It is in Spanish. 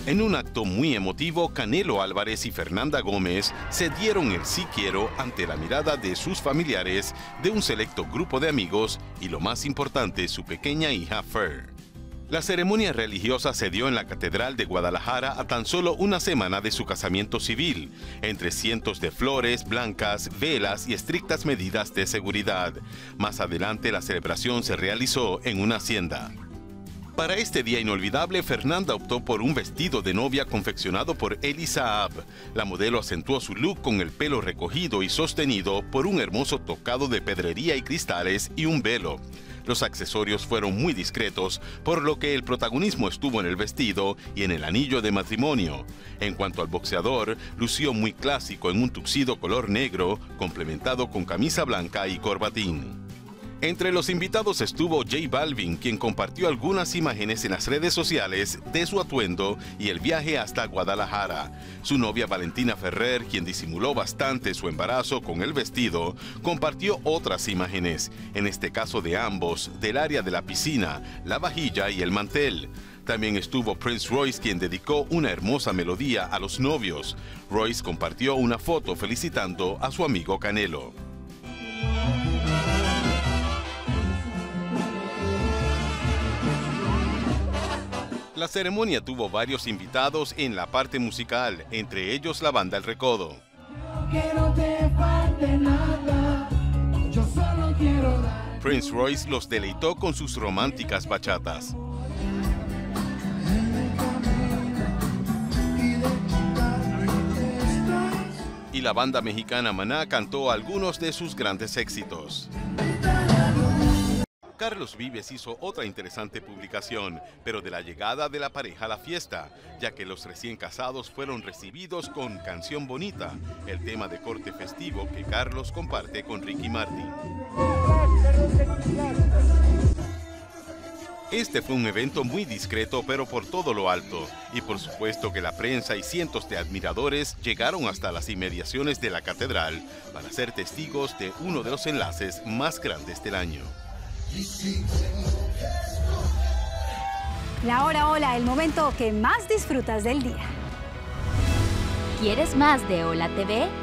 En un acto muy emotivo, Canelo Álvarez y Fernanda Gómez se dieron el sí quiero ante la mirada de sus familiares, de un selecto grupo de amigos y, lo más importante, su pequeña hija Fer. La ceremonia religiosa se dio en la Catedral de Guadalajara a tan solo una semana de su casamiento civil, entre cientos de flores blancas, velas y estrictas medidas de seguridad. Más adelante la celebración se realizó en una hacienda. Para este día inolvidable, Fernanda optó por un vestido de novia confeccionado por Elie Saab. La modelo acentuó su look con el pelo recogido y sostenido por un hermoso tocado de pedrería y cristales y un velo. Los accesorios fueron muy discretos, por lo que el protagonismo estuvo en el vestido y en el anillo de matrimonio. En cuanto al boxeador, lució muy clásico en un tuxedo color negro, complementado con camisa blanca y corbatín. Entre los invitados estuvo J Balvin, quien compartió algunas imágenes en las redes sociales de su atuendo y el viaje hasta Guadalajara. Su novia Valentina Ferrer, quien disimuló bastante su embarazo con el vestido, compartió otras imágenes, en este caso de ambos, del área de la piscina, la vajilla y el mantel. También estuvo Prince Royce, quien dedicó una hermosa melodía a los novios. Royce compartió una foto felicitando a su amigo Canelo. La ceremonia tuvo varios invitados en la parte musical, entre ellos la banda El Recodo. Prince Royce los deleitó con sus románticas bachatas. Y la banda mexicana Maná cantó algunos de sus grandes éxitos. Carlos Vives hizo otra interesante publicación, pero de la llegada de la pareja a la fiesta, ya que los recién casados fueron recibidos con Canción Bonita, el tema de corte festivo que Carlos comparte con Ricky Martin. Este fue un evento muy discreto, pero por todo lo alto, y por supuesto que la prensa y cientos de admiradores llegaron hasta las inmediaciones de la catedral para ser testigos de uno de los enlaces más grandes del año. La hora hola, el momento que más disfrutas del día. ¿Quieres más de Hola TV?